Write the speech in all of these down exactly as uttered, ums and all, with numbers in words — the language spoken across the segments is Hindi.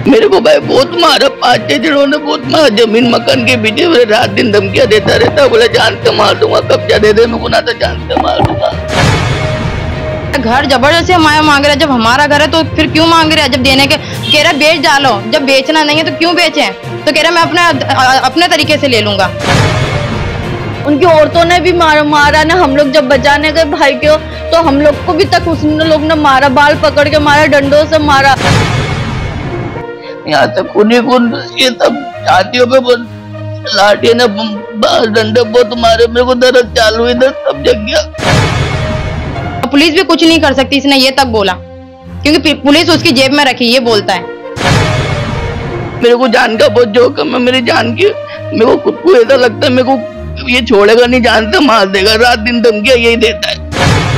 मेरे को भाई बहुत मारा, पांच छह जनों ने बहुत मारा। जमीन मकान के पीछे मेरे रात दिन धमकियां देता रहता, बोले जान से मार दूंगा, कब्जा दे दे, मैं गुना तो जान से मार दूंगा। घर जबरदस्ती हमारा मांग रहा है, जब हमारा घर है तो फिर क्यों मांग रहा है? जब देने के कह रहा है बेच डालो, जब बेचना नहीं है तो क्यों बेचे? तो कह रहा है मैं अपने अपने तरीके से ले लूंगा। उनकी औरतों ने भी मारा मारा ना, हम लोग जब बचाने गए भाई को तो हम लोग को भी तक उस लोग ने मारा, बाल पकड़ के मारा, डंडों से मारा। यहाँ तक खूनी खून, ये सब छातियों पे लाठी ने डंडे बहुत मारे, मेरे को दर्द चालू हुई, दर्द सब जग गया। पुलिस भी कुछ नहीं कर सकती, इसने ये तक बोला, क्योंकि पुलिस उसकी जेब में रखी, ये बोलता है। मेरे को जान का बहुत जोखिम है, मेरी जान की। मेरे को खुद को ऐसा लगता है मेरे को ये छोड़ेगा नहीं, जान से मार देगा, रात दिन धमकियां यही देता है।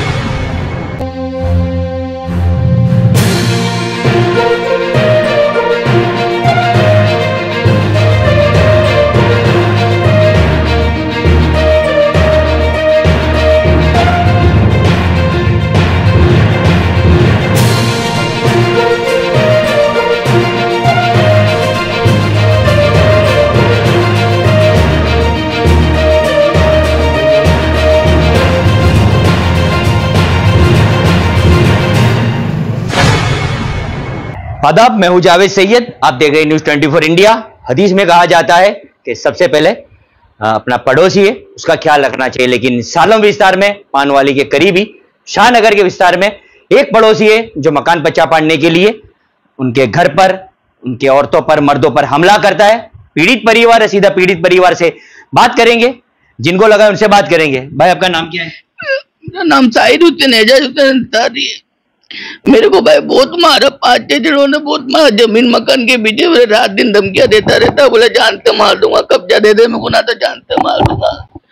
आदाब, मैं हूं जावेद सैयद, आप देख रहे हैं न्यूज़ चौबीस इंडिया। हदीस में कहा जाता है कि सबसे पहले अपना पड़ोसी है उसका ख्याल रखना चाहिए, लेकिन सालम विस्तार में पानवाली के करीबी शाहनगर के विस्तार में एक पड़ोसी है जो मकान पच्चा पाड़ने के लिए उनके घर पर, उनके औरतों पर, मर्दों पर हमला करता है। पीड़ित परिवार है, सीधा पीड़ित परिवार से बात करेंगे, जिनको लगा उनसे बात करेंगे। भाई आपका नाम क्या है? मेरा नाम साहिद हुसैन है। मेरे को भाई बहुत मारा, पांच छह जनों ने बहुत मारा। जमीन मकान के पीछे मेरे रात दिन धमकियां देता रहता, बोले जान से मार दूंगा, कब्जा दे दे, मैं गुना तो जान से मार दूंगा।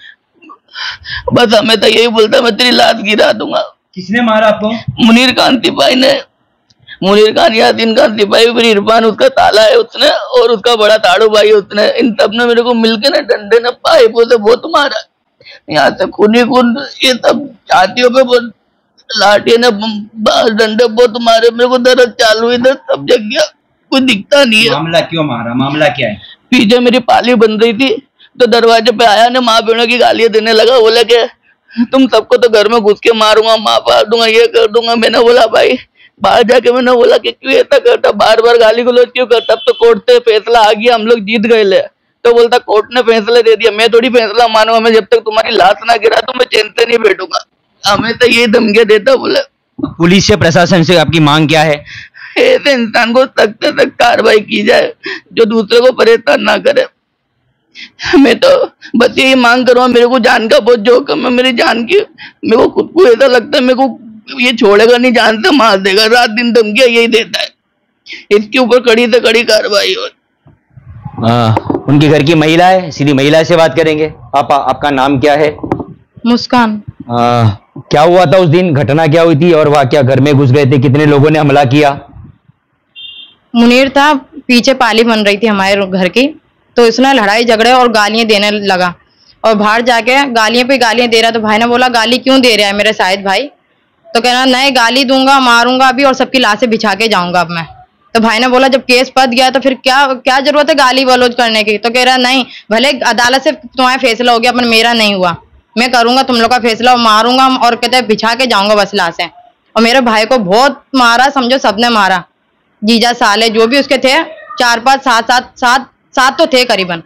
बस हमें तो यही बोलता, मैं तेरी लाश गिरा दूंगा। किसने मारा आपको? मुनीर खान सिपाही ने, मुनीर खान, यासीन खान सिपाही, फिर इरफान उसका ताला है उसने, और उसका बड़ा ताड़ू भाई उसने, इन सब ने मेरे को मिलके ना डंडे ने पाइपों से बहुत मारा। यहाँ से खूनी खून, ये सब छातियों पे लाठी ने डंडे बहुत मारे, मेरे को दर्द चालू हुई, दर्द सब जग गया, कुछ दिखता नहीं है। मामला क्यों मारा? मामला क्या है? पीछे मेरी पाली बन रही थी तो दरवाजे पे आया ने माँ बहनों की गालियां देने लगा, बोला कि तुम सबको तो घर में घुस के मारूंगा, माँ पार दूंगा, ये कर दूंगा। मैंने बोला भाई, बाहर जाके मैंने बोला कि क्यों ऐसा करता, बार बार गाली गलौज क्यों करता? अब तो कोर्ट से फैसला आ गया, हम लोग जीत गए ले। तो बोलता कोर्ट ने फैसला दे दिया, मैं थोड़ी फैसला मानूंगा, मैं जब तक तुम्हारी लाश ना गिरा तो मैं चैन से नहीं बैठूंगा। हमें तो ये धमकियां देता। बोले पुलिस से, प्रशासन से आपकी मांग क्या है? ऐसे इंसान को सख्त से सख्त कार्रवाई की जाए जो दूसरे को परेशान ना करे। मैं तो बस यही मांग कर रहा हूँ, मेरे को जान का बहुत जोखिम है, मेरी जान की। मेरे को खुद को ऐसा लगता है मेरे को ये छोड़ेगा नहीं, जान से मार देगा, रात दिन धमकियां यही देता है। इसके ऊपर कड़ी से कड़ी कार्रवाई हो। उनके घर की महिला है, सीधी महिला से बात करेंगे। आप, आपका नाम क्या है? मुस्कान। आ, क्या हुआ था उस दिन, घटना क्या हुई थी और वह क्या घर में घुस गए थे? कितने लोगों ने हमला किया? मुनीर था, पीछे पाली बन रही थी हमारे घर की, तो इसने लड़ाई झगड़े और गालियां देने लगा, और बाहर जाके गालियां पे गालियां दे रहा। तो भाई ने बोला गाली क्यों दे रहा है मेरे शाहिद भाई? तो कहना नहीं, गाली दूंगा, मारूंगा भी, और सबकी लाशें बिछा के जाऊंगा अब मैं। तो भाई ने बोला जब केस पत गया तो फिर क्या क्या जरूरत है गाली गलौज करने की? तो कह रहा नहीं, भले अदालत से तुम्हारा फैसला हो गया पर मेरा नहीं हुआ, मैं करूंगा तुम लोग का फैसला, और मारूंगा, और कहते बिछा के जाऊंगा बस लाशें। और मेरे भाई को बहुत मारा, समझो सबने मारा, जीजा साले जो भी उसके थे, चार पांच सात सात सात सात तो थे करीबन।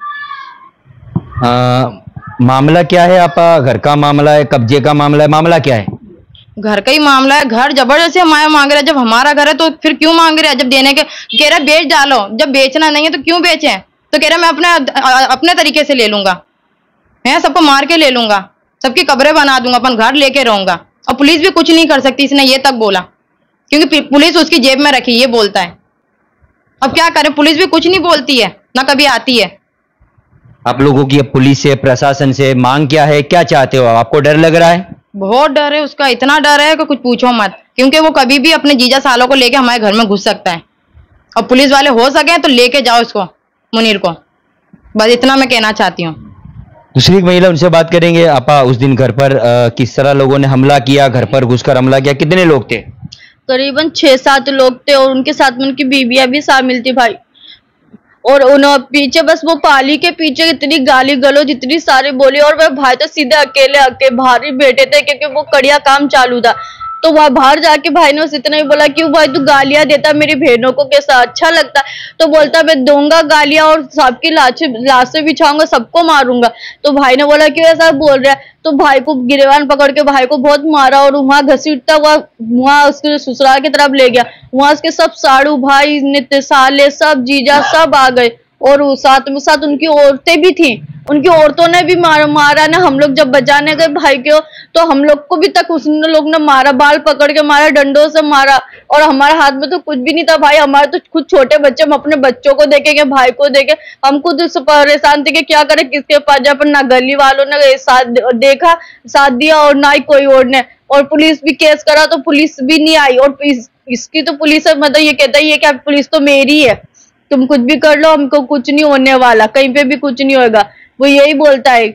मामला क्या है आपका? घर का मामला है, कब्जे का मामला है, मामला क्या है? घर का ही मामला है। घर जबरदस्ती हमारा मांग रहा है, जब हमारा घर है तो फिर क्यों मांग रहा है? जब देने के कह रहा है बेच डालो, जब बेचना नहीं है तो क्यों बेचे? तो कह रहा है मैं अपने अपने तरीके से ले लूंगा, मैं सबको मार के ले लूंगा, सबकी कब्रें बना दूंगा, अपन घर लेके रहूंगा। और पुलिस भी कुछ नहीं कर सकती, इसने ये तक बोला, क्योंकि पुलिस उसकी जेब में रखी, ये बोलता है। अब क्या करें, पुलिस भी कुछ नहीं बोलती है, ना कभी आती है। आप लोगों की पुलिस से, प्रशासन से मांग क्या है? क्या चाहते हो? आपको डर लग रहा है? बहुत डर है उसका, इतना डर है कि कुछ पूछो मत, क्योंकि वो कभी भी अपने जीजा सालों को लेके हमारे घर में घुस सकता है। और पुलिस वाले हो सके तो लेके जाओ इसको, मुनीर को, बस इतना मैं कहना चाहती हूँ। दूसरी एक महिला, उनसे बात करेंगे। आपा, उस दिन घर पर आ, किस तरह लोगों ने हमला किया, घर पर घुसकर हमला किया, कितने लोग थे? करीबन छह सात लोग थे और उनके साथ में उनकी बीबियां भी शामिल थी भाई। और उन पीछे बस वो पाली के पीछे इतनी गाली गलौज इतनी सारी बोली, और वह भाई तो सीधे अकेले अकेले बाहर ही बैठे थे क्योंकि वो कड़िया काम चालू था। तो वह बाहर जाके भाई ने उस इतना ही बोला, क्यों भाई तू गालियां देता मेरी बहनों को, कैसा अच्छा लगता? तो बोलता मैं दूंगा गालियां और सबकी लाशें लाशें बिछाऊंगा, सबको मारूंगा। तो भाई ने बोला क्यों ऐसा बोल रहा है? तो भाई को गिरवान पकड़ के भाई को बहुत मारा और वहां घसीटता हुआ वहां उसके ससुराल की तरफ ले गया। वहां उसके सब साड़ू भाई नित्य साले सब जीजा सब आ गए और साथ में साथ उनकी औरतें भी थी। उनकी औरतों ने भी मारा मारा ना। हम लोग जब बचाने गए भाई को तो हम लोग को भी तक उस लोग ने मारा, बाल पकड़ के मारा, डंडों से मारा। और हमारे हाथ में तो कुछ भी नहीं था भाई, हमारे तो खुद छोटे बच्चे, हम अपने बच्चों को देखेंगे, भाई को देखे, हम खुद परेशान थे कि क्या करें, किसके पास जाए। पर ना गली वालों ने साथ देखा साथ दिया और ना ही कोई और ने। और पुलिस भी केस करा तो पुलिस भी नहीं आई। और इस, इसकी तो पुलिस मतलब ये कहता ही है कि पुलिस तो मेरी है, तुम कुछ भी कर लो, हमको कुछ नहीं होने वाला, कहीं पे भी कुछ नहीं होगा, वो यही बोलता है।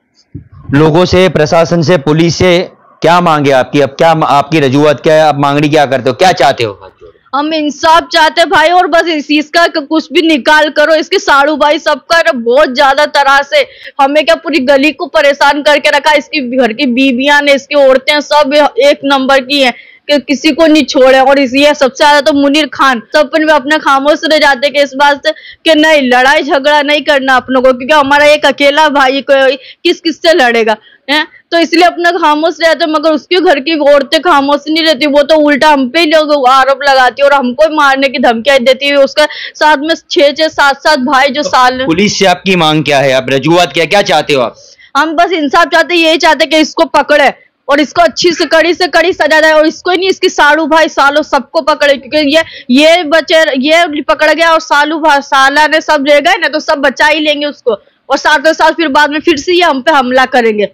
लोगों से, प्रशासन से, पुलिस से क्या मांगे आपकी? अब क्या आपकी रजूआत क्या है? आप मांगनी क्या करते हो, क्या चाहते हो? हम इंसाफ चाहते हैं भाई, और बस इस, इसका कुछ भी निकाल करो। इसके साड़ू भाई सबका ना बहुत ज्यादा तरह से हमें क्या पूरी गली को परेशान करके रखा। इसकी घर की बीबियां ने, इसकी औरतें सब एक नंबर की हैं कि किसी को नहीं छोड़े। और इसलिए सबसे ज्यादा तो मुनीर खान सब में अपने खामोश रह जाते कि इस बात से कि नहीं लड़ाई झगड़ा नहीं करना अपनों को, क्योंकि हमारा एक अकेला भाई को किस किस से लड़ेगा है। तो इसलिए अपना खामोश रहते, मगर उसके घर की औरतें खामोश नहीं रहती, वो तो उल्टा हम पे लोग आरोप लगाती है और हमको मारने की धमकियां देती है। उसका साथ में छह छह सात सात भाई जो साल। पुलिस से आपकी मांग क्या है? आप रजूआत क्या क्या चाहते हो? आप हम बस इंसाफ चाहते, यही चाहते कि इसको पकड़े और इसको अच्छी से कड़ी से कड़ी सजा जाए। और इसको ही नहीं, इसकी सालू भाई सालों सबको पकड़े, क्योंकि ये ये बच्चे ये पकड़ गया और सालू भाई साला ने सब ले गए ना, तो सब बचा ही लेंगे उसको। और सातों साल फिर बाद में फिर से ये हम पे हमला करेंगे।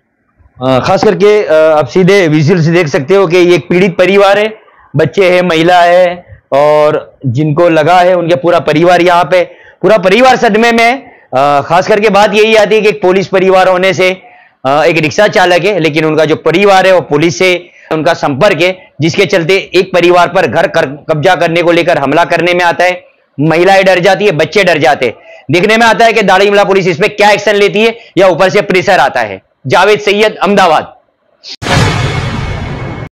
खास करके आप सीधे विजुअल से देख सकते हो कि ये एक पीड़ित परिवार है, बच्चे हैं, महिला है, और जिनको लगा है उनके पूरा परिवार यहाँ पे, पूरा परिवार सदमे में है। खास करके बात यही आती है कि एक पुलिस परिवार होने से, एक रिक्शा चालक है, लेकिन उनका जो परिवार है वो पुलिस से उनका संपर्क है, जिसके चलते एक परिवार पर घर कर, कब्जा करने को लेकर हमला करने में आता है। महिलाएं डर जाती है, बच्चे डर जाते हैं। देखने में आता है कि दाड़ीमला पुलिस इस पे क्या एक्शन लेती है या ऊपर से प्रेशर आता है। जावेद सैयद, अहमदाबाद।